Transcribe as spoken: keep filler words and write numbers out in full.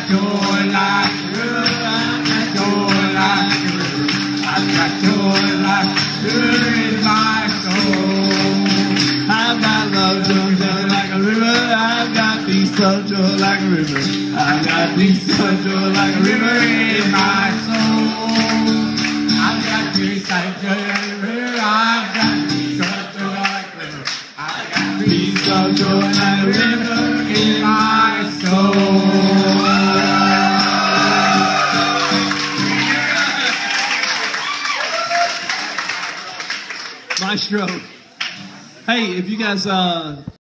joy like a river. I've got joy like a river. I've got joy like a river in my soul. I've got love joy like a river. I've got peace of joy like a river. I've got peace of joy like a river in my soul. I've got peace like joy like a river. I've got peace of joy like a river. I've got peace of joy like a river in my soul. Maestro. Hey, if you guys uh